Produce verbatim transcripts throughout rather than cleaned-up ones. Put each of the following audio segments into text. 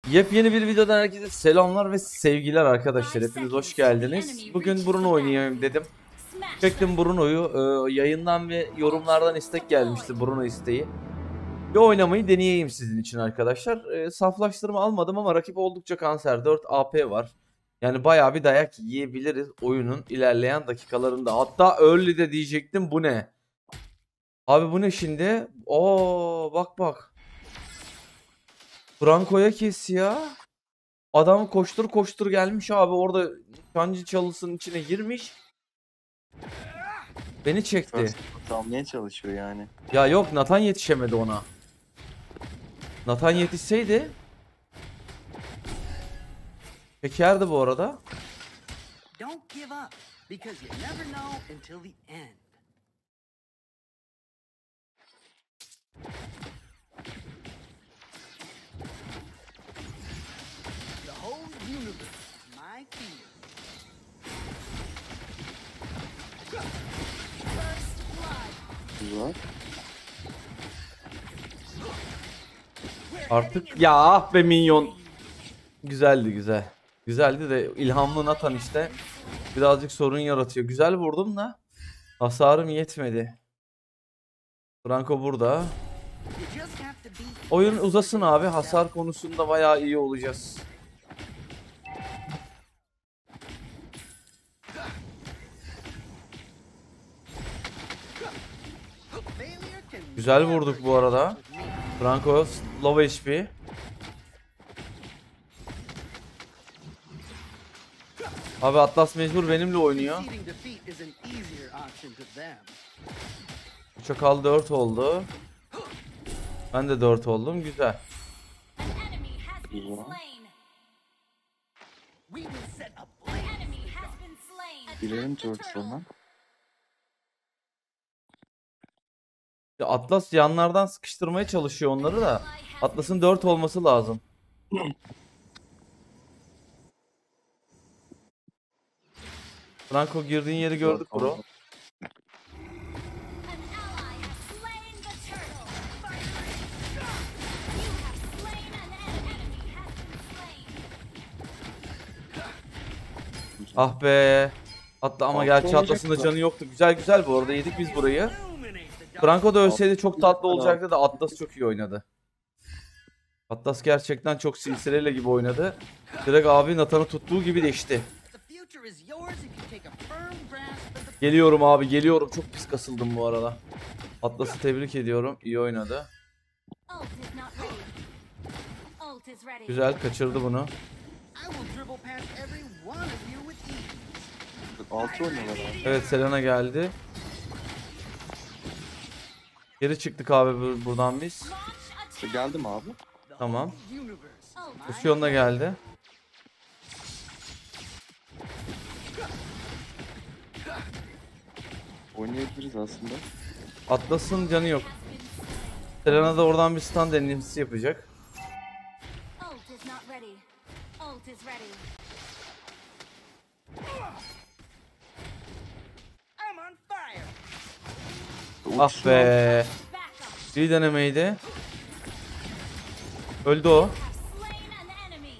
Yepyeni bir videodan herkese selamlar ve sevgiler arkadaşlar. Hepiniz hoş geldiniz. Bugün Bruno oynayayım dedim. Çektim Bruno'yu. Ee, yayından ve yorumlardan istek gelmişti, Bruno isteği. Bir oynamayı deneyeyim sizin için arkadaşlar. Ee, saflaştırma almadım ama rakip oldukça kanser. dört A P var. Yani bayağı bir dayak yiyebiliriz oyunun ilerleyen dakikalarında. Hatta early'de diyecektim, bu ne? Abi bu ne şimdi? Oo bak bak. Franco'ya kes ya. Adam koştur koştur gelmiş abi, orada kancı çalısının içine girmiş. Beni çekti. Almaya çalışıyor yani. Ya yok, Nathan yetişemedi ona. Nathan yetişseydi çekerdi bu arada. Don't give up because you never know until the end. The whole universe is my field. Güzel. Artık ya, ah be minyon. Güzeldi güzel. Güzeldi de ilhamlı Nathan işte birazcık sorun yaratıyor. Güzel vurdum da hasarım yetmedi. Franco burada. You just have to be Oyun uzasın abi, hasar konusunda bayağı iyi olacağız. failure can Güzel vurduk bu arada. Franco low H P. Abi Atlas mecbur benimle oynuyor. conceding defeat is an easier option to them. Çakal dört oldu. Ben de dört oldum. Güzel. An enemy has been Yeah. slain. We will set up An enemy has been slain. Girelim Attack the dört turtle. sonra. Ya Atlas yanlardan sıkıştırmaya çalışıyor onları da. Atlas'ın dört olması lazım. Franco girdiğin yeri gördük bro. An ally has slain the turtle. You have slain an enemy has been slain. Ah be. Atla ama Altı gerçi olacak Atlas'ın da mı? canı yoktu. Güzel güzel bu arada, yedik biz burayı. illuminate the Franco da ölseydi çok tatlı Altı. olacaktı da Atlas çok iyi oynadı. Atlas gerçekten çok silsileyle gibi oynadı. Direkt abi Nathan'ı tuttuğu gibi deşti. The future is yours if you take a firm grasp of the Geliyorum abi, geliyorum. Çok pis kasıldım bu arada. Atlas'ı tebrik ediyorum. İyi oynadı. Ult is not ready. Ult is ready. Güzel kaçırdı bunu. I will dribble past every one of you with ease. Altı oynuyorlar abi. Evet, Selena geldi. Geri çıktık abi bur- buradan biz. Launch attack. Geldim abi. The Tamam. whole universe is Ult my Kusyon da geldi. Oynayabiliriz aslında. Atlas'ın canı yok. Selena da oradan bir stun denemesi yapacak. Ult is not ready. Ult is ready. I'm on fire. Ah be. Back up. İyi denemeydi. Öldü o. Have slain an enemy.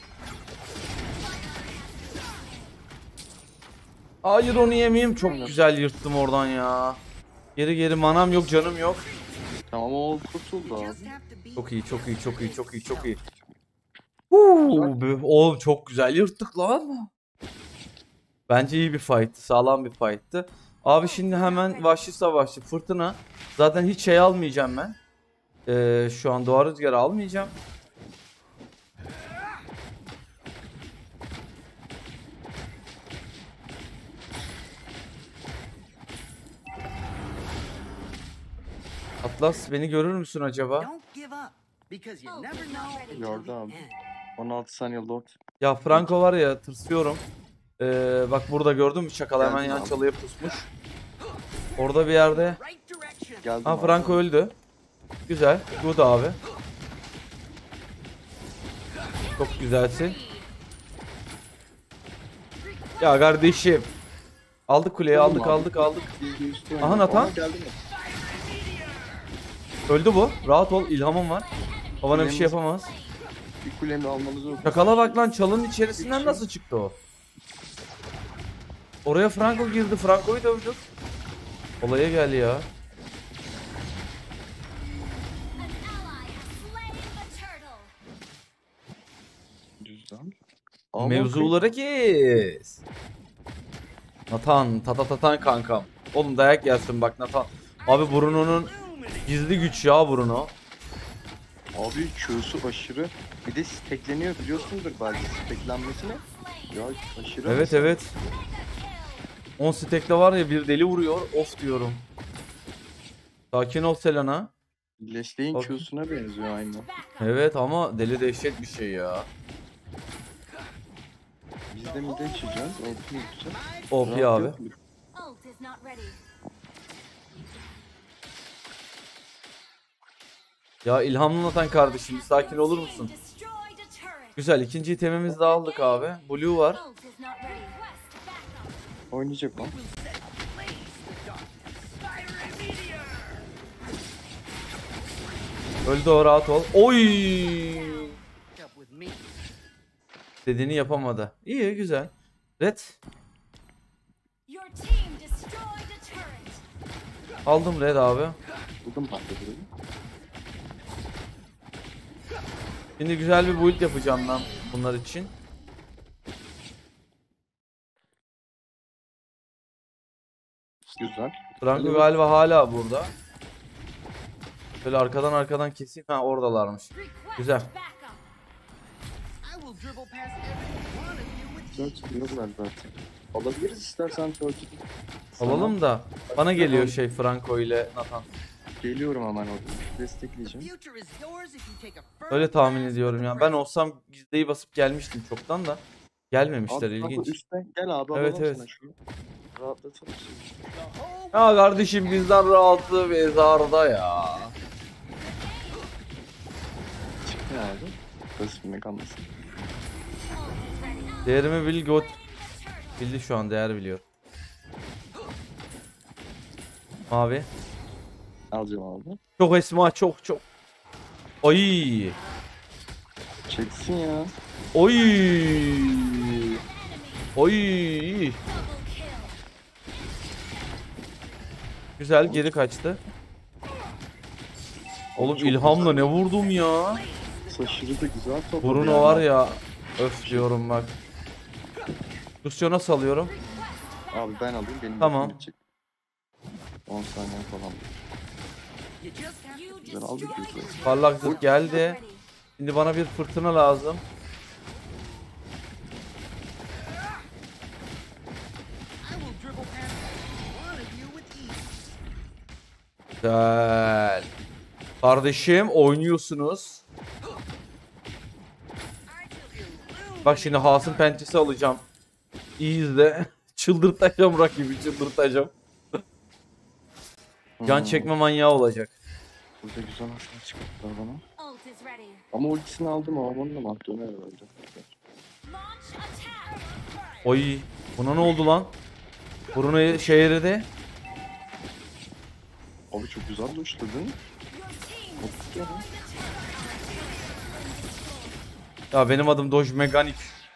Hayır, onu yemeyeyim. Çok güzel yırttım oradan ya. Geri geri, manam yok, canım yok. Tamam, o kurtuldu You abi. just have to be Çok iyi, çok iyi, çok iyi, çok iyi, çok iyi. Huu, be- oğlum çok güzel yırttık lan. Bence iyi bir fight'tı, sağlam bir fight'tı. Abi şimdi hemen vahşi savaşçı fırtına. Zaten hiç şey almayacağım ben. Ee, şu an doğa rüzgarı almayacağım. Atlas beni görür müsün acaba? Don't give up because you never know until Gördü the abi. end. on altı saniye Lord. Ya Franco var ya, tırsıyorum. Ee, bak burada gördün mü, çakal hemen Geldim yan abi. çalıya pusmuş. Orada bir yerde. Right direction. Geldim Ha, abi. Franco öldü. Güzel. Good abi. Çok güzelsin. Ya kardeşim. Aldık kuleyi, aldık abi. aldık aldık. Yüzde üstü Aha, oynuyor. Nathan. Aa, geldi mi? Öldü bu. Rahat ol, ilhamım var. O bana bir şey yapamaz. Bir kulemi almanız zor. Çakala bak lan, çalının içerisinden nasıl çıktı o? Oraya Franco girdi. Franco'yu dövdük. Olaya gel ya. An ally has slain the turtle. Güzel. Ama Mevzuları kes. Nathan, tata tatan kankam. Oğlum dayak yersin bak Nathan. Abi Bruno'nun gizli güç ya Bruno. Abi Q'su aşırı. Bir de stekleniyor biliyorsundur belki steklenmesine. Ya aşırı. Evet evet. on stack'te var ya, bir deli vuruyor. Of diyorum. Sakin ol Selena. Leslie'in Bak. Q'suna benziyor aynı. Evet ama deli dehşet bir şey ya. Biz de mi de içeceğiz? Orta mı içeceğiz? O P Rahat abi. yok mu? Ult is not ready. Ya ilhamlı Nathan kardeşim, bir sakin olur musun? Destroyed a turret. Güzel, ikinci itemimizi de aldık abi. Blue var. Ult is not ready. Request backup. Oynayacak lan. Öldü o, rahat ol. Oy! Up with me. Dediğini yapamadı. İyi, güzel. Red. Your team destroyed a turret. Aldım Red abi. Buldum patladı. Şimdi güzel bir build yapacağım ben bunlar için. Güzel. Franco galiba hala burada. Böyle arkadan arkadan keseyim. Ha, oradalarmış. Request Güzel. backup. I will dribble past every one of you with Güzel ease. çıkıyorlar zaten. Alabiliriz istersen Turkey. Alalım da bana geliyor şey Franco ile Nathan. Geliyorum hemen orada. Destekleyeceğim. Future is yours if you take a firm Öyle tahmin grasp ediyorum of the ya. Ben present. olsam gizliyi basıp gelmiştim çoktan da. Gelmemişler, Abi, ilginç. abi üstte. Gel abi Evet, alalım evet. sana şunu. Rahatlatalım seni. The whole Ya kardeşim bizden rahatlığı mezarda ya. Çık ne abi? Basit bir kalmasın. Ult is ready. Değerimi bil got. Slain the turtle. Bildi şu an, değer biliyor. Mavi. Alacağım abi. Çok Esma, çok çok. Oy. Çeksin ya. Oy. Enemy Oy. double kill. Güzel, geri kaçtı. Oğlum Çok ilhamla ne vurdum ya. Aşırı da güzel top. Bruno var ya. Öf diyorum bak. Lucian'a salıyorum. Abi ben alayım benim Tamam. bakım bitecek. on saniye falan. You just have You to Güzel aldık destroyed güzel. a Parlak zırh geldi. ready. Şimdi bana bir fırtına lazım. I will dribble past every one of you with ease. Güzel. Kardeşim oynuyorsunuz. Bak şimdi Haas'ın pençesi alacağım. İyi izle. Çıldırtacağım rakibi, çıldırtacağım. Can Hmm, çekme manyağı olacak. Burada güzel hasar çıkarttılar bana. Ult is ready. Ama ultisini aldım ama onu da bak döner herhalde. Launch attack. Oy. Buna ne oldu lan? Bruno'yu şehirde. Abi çok güzel duşladın. Your team destroyed a turret. Ya benim adım Doj Meganik.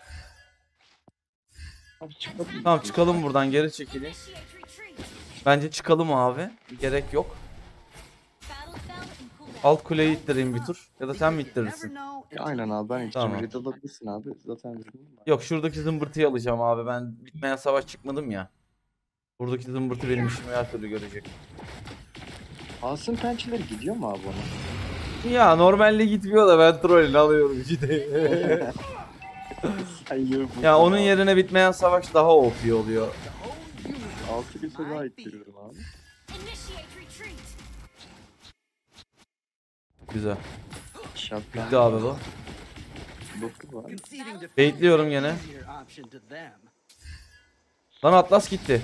Abi çıkalım. Tamam çıkalım buradan, geri çekilin. Initiate retreat. Bence çıkalım abi. Gerek yok. Battle spell and cooldown. Alt kuleyi ittireyim bir tur. Ya da sen mi Because you never ittirirsin? know Ya until aynen you abi ben get içeceğim. Tamam. Red alabilirsin abi. Zaten red'im var. Yok, şuradaki zımbırtıyı alacağım abi. Ben bitmeyen savaş çıkmadım ya. Buradaki zımbırtı benim işimi her türlü görecek. Asım pençeleri gidiyor mu abi ona? Ya normalde gitmiyor da ben trollünü alıyorum işte. Sen yürü bu Ya onun abi. yerine bitmeyen savaş daha O P oluyor. the whole universe Altı bir at my daha feet. ittiriyorum abi. Initiate retreat. Güzel. Shotgun. Bitti abi bu. Dokuz var. Conceding defeat Baitliyorum is gene. an easier option to them. Lan Atlas gitti.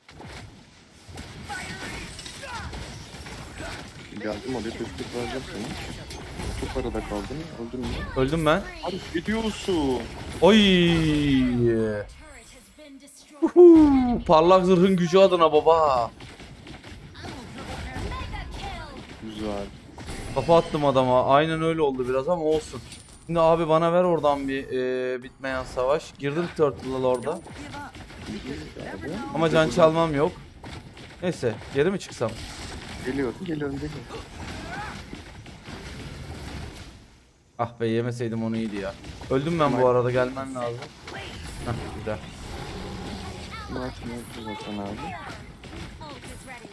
Geldim oraya destek vereceğim sana. Çok arada kaldın. Öldün mü? Öldüm ben. Abi gidiyorsun. Oy. Turret has been destroyed. Uhu, parlak zırhın gücü adına baba. Mega kill. Güzel. Kafa attım adama. Aynen öyle oldu biraz ama olsun. Şimdi abi bana ver oradan bir e, bitmeyen savaş. Girdim Turtle'la orada. Don't give up. Abi. Ama can çalmam yok. Neyse geri mi çıksam? Geliyorum geliyorum geliyorum. Ah be yemeseydim onu iyiydi ya. Öldüm ben bu arada, gelmem lazım. Hah güzel. Maç maç zaten abi. Ult is ready.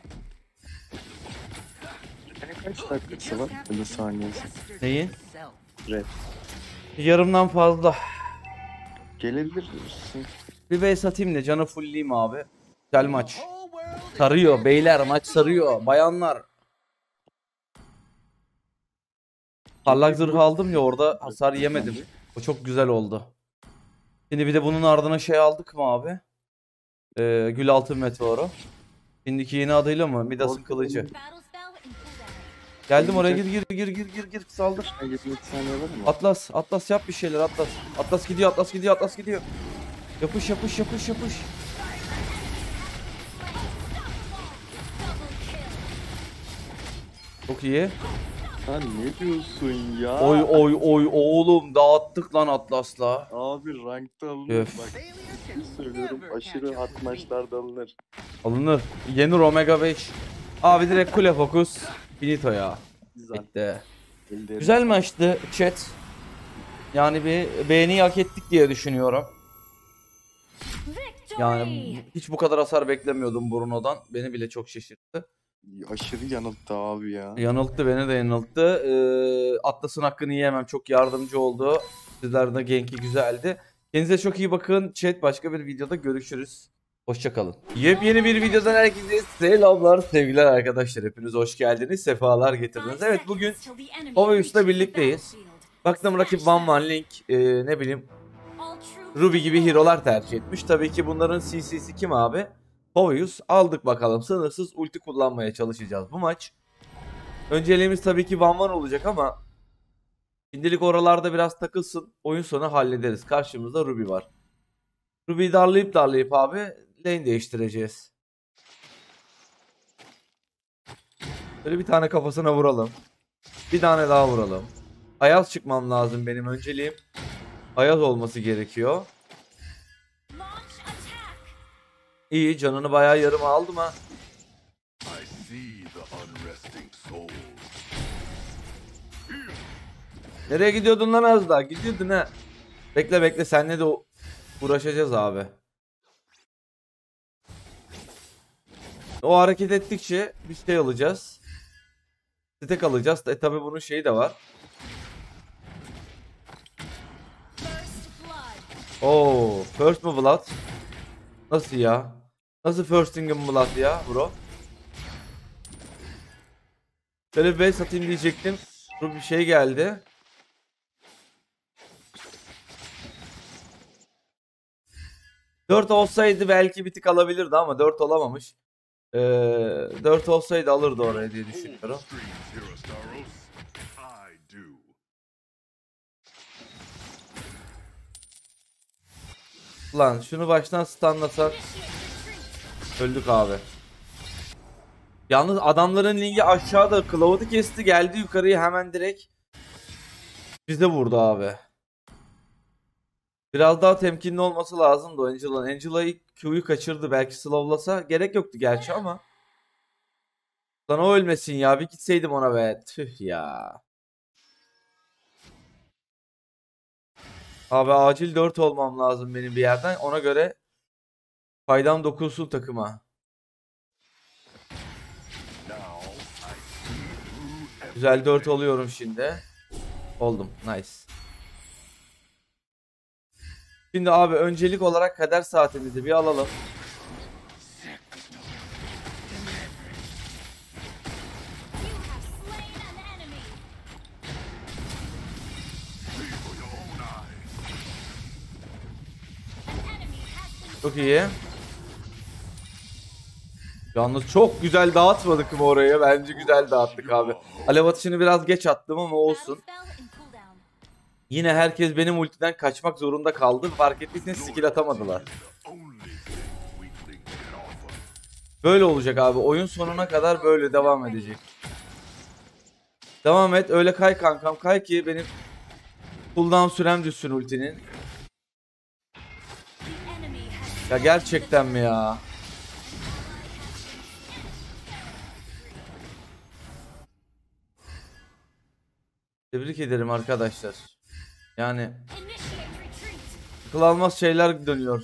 Yani kaç dakikası var? Böyle saniyesi. Neyin? Red. Yarımdan fazla. Gelebilirsin. Bir base atayım da canı fullleyeyim abi. Güzel maç. Whole world Sarıyor beyler, maç sarıyor. Bayanlar. Parlak zırh aldım ya, orada hasar yemedim. O çok güzel oldu. Şimdi bir de bunun ardına şey aldık mı abi? Ee, Gül Altın Meteoru. Şimdiki yeni adıyla mı? Midas'ın kılıcı. Battle spell and cooldown. Geldim oraya, gir gir gir gir gir gir saldır. yirmi saniye var mı? Atlas, Atlas yap bir şeyler Atlas. Atlas gidiyor, Atlas gidiyor, Atlas gidiyor. Yapış yapış yapış yapış. Çok iyi. Sen ne diyorsun ya? Oy oy oy oğlum, dağıttık lan Atlas'la. Abi rankta alınır Öf. bak. failure Bir can söylüyorum never aşırı catch up hard with me. maçlarda alınır. Alınır. Yenir Omega beş. Abi direkt kule fokus. Finito ya. Güzel. Bitti. Ellerim. Güzel maçtı chat. Yani bir beğeni hak ettik diye düşünüyorum. Victory. Yani hiç bu kadar hasar beklemiyordum Bruno'dan. Beni bile çok şaşırttı. Aşırı yanılttı abi ya. Yanılttı, beni de yanılttı. Ee, Atlas'ın hakkını yiyemem. Çok yardımcı oldu. Sizler de genki güzeldi. Kendinize çok iyi bakın. Chat, başka bir videoda görüşürüz. Hoşçakalın. Yepyeni bir videodan herkese selamlar, sevgiler arkadaşlar. Hepiniz hoş geldiniz. Sefalar getirdiniz. Evet, bugün Poveus'la birlikteyiz. Baktım rakip Van Van Link, e, ne bileyim Ruby gibi hero'lar tercih etmiş. Tabii ki bunların C C'si kim abi? Poveus. Aldık bakalım. Sınırsız ulti kullanmaya çalışacağız bu maç. Önceliğimiz tabii ki Van Van olacak ama şimdilik oralarda biraz takılsın. Oyun sonu hallederiz. Karşımızda Ruby var. Ruby'yi darlayıp darlayıp abi lane değiştireceğiz. Böyle bir tane kafasına vuralım. Bir tane daha vuralım. Ayaz çıkmam lazım benim, önceliğim Ayaz olması gerekiyor. İyi, canını bayağı yarım aldım ha. I see the unresting souls. Nereye gidiyordun lan az daha? Gidiyordun ha. Bekle bekle, seninle de o- uğraşacağız abi. O hareket ettikçe bir şey alacağız. Stack alacağız. E tabi bunun şeyi de var. Oo, first mı blood? Nasıl ya? Nasıl first thing'in blood ya bro? Şöyle bir base atayım diyecektim. Dur, bir şey geldi. dört olsaydı belki bir tık alabilirdi ama dört olamamış. Ee, dört olsaydı alırdı oraya diye düşünüyorum. Streams, Hero Staros. I do. Lan şunu baştan stunlasan öldük abi. Yalnız adamların ligi aşağıda, Cloud'u kesti, geldi yukarıya hemen direkt bize vurdu abi. Biraz daha temkinli olması lazımdı Angela'nın. Angela'yı Q'yu kaçırdı, belki slowlasa gerek yoktu gerçi ama. Lan o ölmesin ya, bir gitseydim ona be, tüh ya. Abi acil dört olmam lazım benim bir yerden, ona göre faydam dokunsun takıma. Now I see through Güzel dört oluyorum şimdi. Oldum. Nice. Şimdi abi öncelik olarak kader saatimizi bir alalım. Çok iyi. Yalnız çok güzel dağıtmadık mı oraya? Bence güzel dağıttık abi. Alev atışını biraz geç attım ama olsun. Yine herkes benim ultiden kaçmak zorunda kaldı. Fark ettiyseniz skill atamadılar. the only thing weaklings can offer. Böyle olacak abi. Oyun sonuna kadar böyle devam edecek. Devam et. Öyle kay kankam. Kay ki benim Cooldown sürem düşsün ultinin. The enemy has Ya gerçekten mi ya? Tebrik ederim arkadaşlar. Yani initiate retreat. akıl almaz şeyler dönüyor.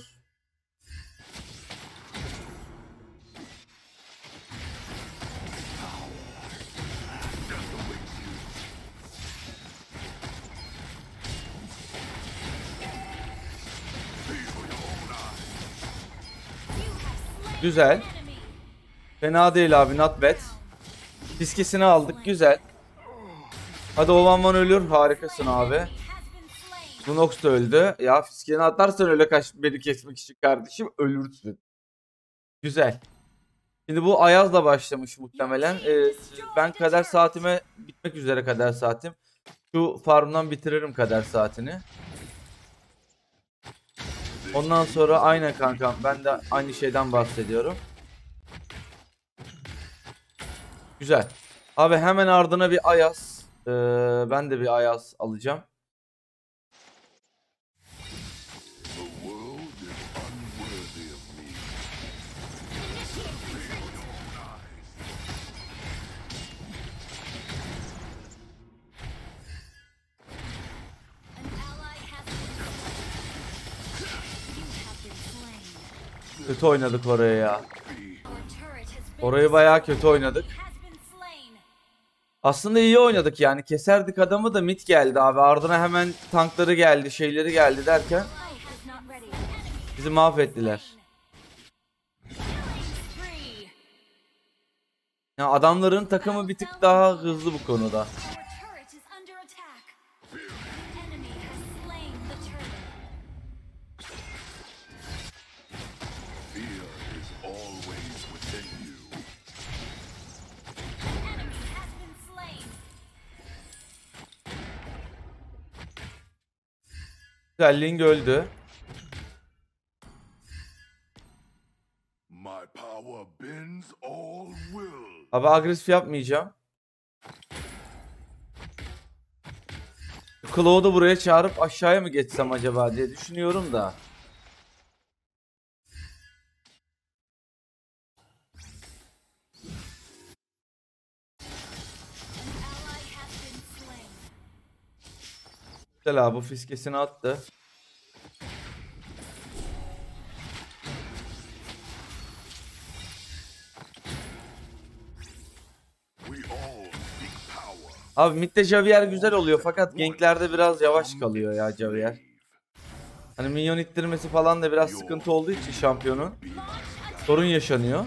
Güzel. Enemy Fena değil abi, not bad. Fiskesini aldık, güzel. Hadi Ovan ölüyor, harikasın abi. has been slain. Lunox da öldü. Ya fiskeni atarsan öyle kaç beni kesmek için kardeşim ölürsün. Güzel. Şimdi bu Ayaz'la başlamış muhtemelen. Ee, ben kader saatime bitmek üzere kader saatim. Şu farmdan bitiririm kader saatini. Ondan sonra aynen kankam, ben de aynı şeyden bahsediyorum. Güzel. Abi hemen ardına bir Ayaz. Ee, ben de bir Ayaz alacağım. The world is unworthy of me. An ally has been You have been slain. Kötü oynadık oraya ya. Our turret has been Orayı bayağı kötü oynadık. has been slain. Aslında iyi oynadık yani. Keserdik adamı da mid geldi abi. Ardına hemen tankları geldi, şeyleri geldi derken Ally is not ready. Enemy bizi mahvettiler. killing spree. Ya adamların takımı bir tık daha hızlı bu konuda. Our turret is under attack. Enemy has slain the turret. Fear is always within you. Enemy has been slain. Güzel, Ling öldü. My power bends all will. Abi agresif yapmayacağım. Claw'u buraya çağırıp aşağıya mı geçsem acaba diye düşünüyorum da. Ally has been slain. Güzel abi, bu fiskesini attı. We all seek power. Abi midde Javier güzel oluyor fakat ganklerde biraz yavaş kalıyor ya Javier. Hani minyon ittirmesi falan da biraz sıkıntı olduğu için şampiyonun sorun yaşanıyor.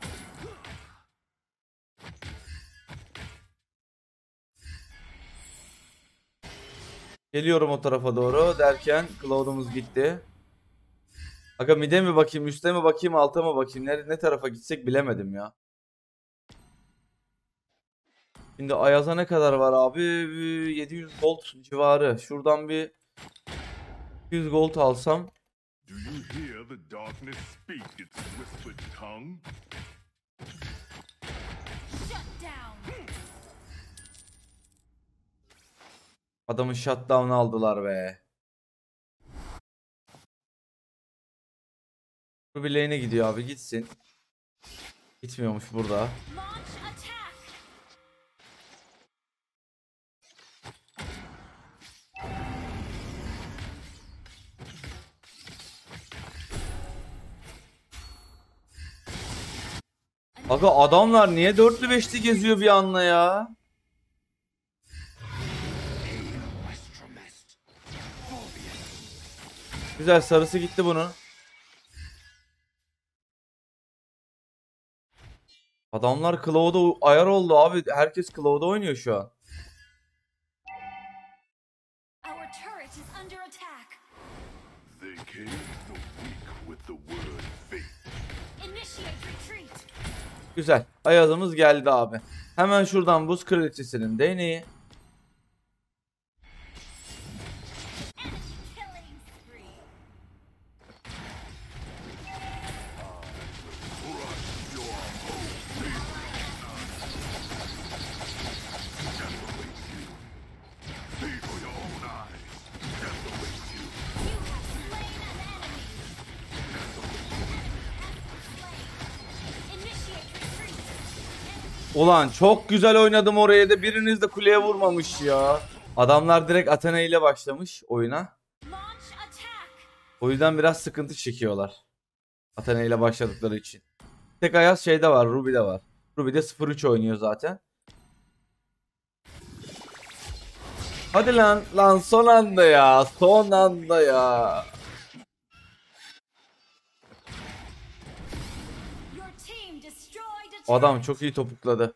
Geliyorum o tarafa doğru derken Cloud'umuz gitti. Aga mide mi bakayım, üste mi bakayım, alta mı bakayım, ne, ne tarafa gitsek bilemedim ya. Şimdi Ayaz'a ne kadar var abi? yedi yüz gold civarı. Şuradan bir yüz gold alsam. Do you hear the darkness speak its whispered tongue? Shut down. Adamın shutdown'ı aldılar be. Bu bir lane'e gidiyor abi, gitsin. Gitmiyormuş burada. Launch attack. Aga adamlar niye dörtlü beşli geziyor bir anda ya? Güzel, sarısı gitti bunun. Adamlar Claw'da ayar oldu abi. Herkes Claw'da oynuyor şu an. Our turret is under attack. They came the weak with the word fate. Initiate retreat. Güzel. Ayazımız geldi abi. Hemen şuradan buz kraliçesinin değneği. Enemy killing spree. See for your own eyes. Ulan çok güzel oynadım oraya da biriniz de kuleye vurmamış ya. Adamlar direkt Athena ile başlamış oyuna. Launch attack. O yüzden biraz sıkıntı çekiyorlar. Athena ile başladıkları için. Tek Ayaz şeyde var, Ruby'de var. Ruby'de sıfır üç oynuyor zaten. Hadi lan, lan son anda ya, son anda ya. Your team destroyed a turret. Adam çok iyi topukladı.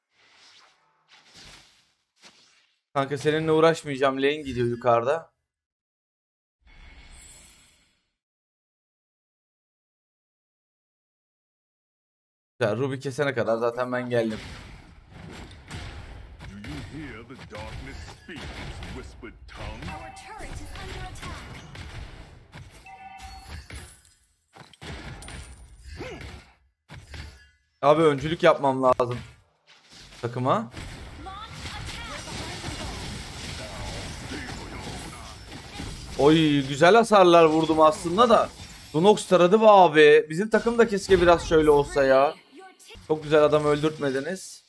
Kanka seninle uğraşmayacağım, lane gidiyor yukarıda. Güzel, Ruby kesene kadar zaten ben geldim. Do you hear the darkness speak its whispered tongue? Our turret is under attack. Abi öncülük yapmam lazım takıma. Launch attack. Oy güzel hasarlar vurdum aslında da. Dunox taradı be abi. Bizim takım da keşke biraz şöyle olsa ya. Your team. Çok güzel adam öldürtmediniz.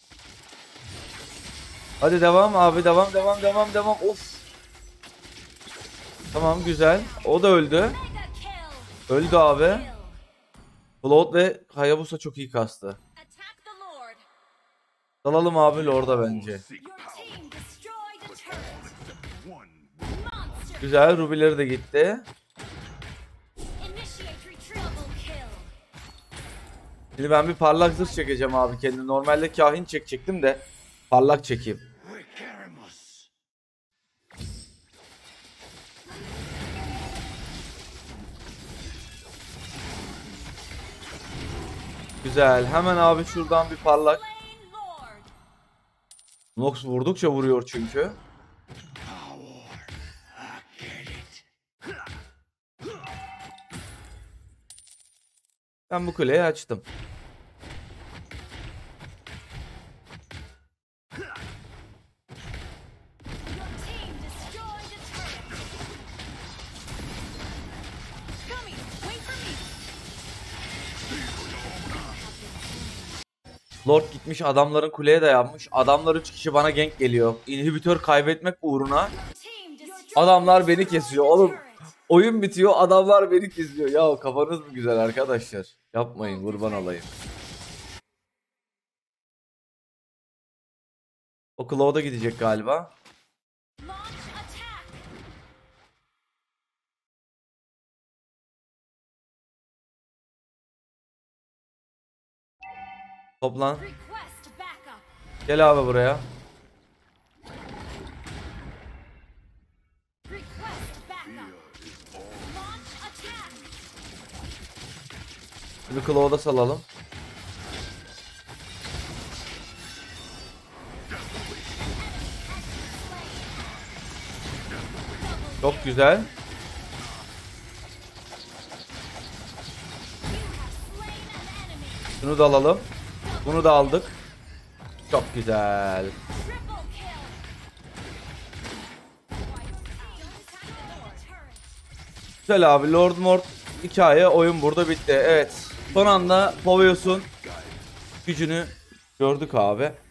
Hadi devam abi, devam devam devam devam. Of. Tamam güzel. O da öldü. Mega kill. Öldü abi. Kill. Float ve Hayabusa çok iyi kastı. Attack the Lord. Dalalım abi Lord'a bence. Seek Your power. team destroyed a turret. One Monster. Güzel, Ruby'leri de gitti. Initiate retreat. Double kill. Şimdi ben bir parlak zırh çekeceğim abi kendime. Normalde kahin çekecektim de parlak çekeyim. Güzel. Hemen abi şuradan bir parlak. Slain Lord. Nox vurdukça vuruyor çünkü. Ben bu kuleyi açtım. Your team destroyed a turret. Coming. Wait for me. Lord gitmiş adamların kuleye dayanmış. Adamlar üç kişi bana gank geliyor. İnhibitör kaybetmek uğruna. Your team destroyed Adamlar beni kesiyor oğlum. turret. Oyun bitiyor, adamlar beni kesiyor. Ya kafanız mı güzel arkadaşlar? Yapmayın, kurban olayım. O Claw'da gidecek galiba. Launch attack. Toplan. Request backup. Gel abi buraya. Request backup. Launch attack. Şimdi Claw'da salalım. Çok güzel. You have slain an enemy. Şunu da alalım. Bunu da aldık. Çok güzel. Triple kill. Turret. Güzel abi. Lord Mort hikaye, oyun burada bitti. Evet. Son anda Poveos'un gücünü gördük abi.